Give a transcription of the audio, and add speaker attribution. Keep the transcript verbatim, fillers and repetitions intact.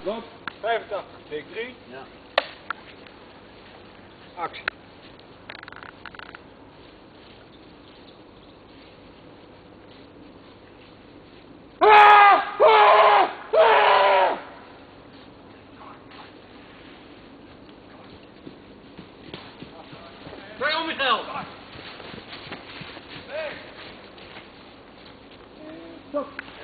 Speaker 1: Loop. vijfentachtig, take drie.
Speaker 2: Ja.
Speaker 1: Actie.
Speaker 2: Twee om jezelf.
Speaker 1: Stop.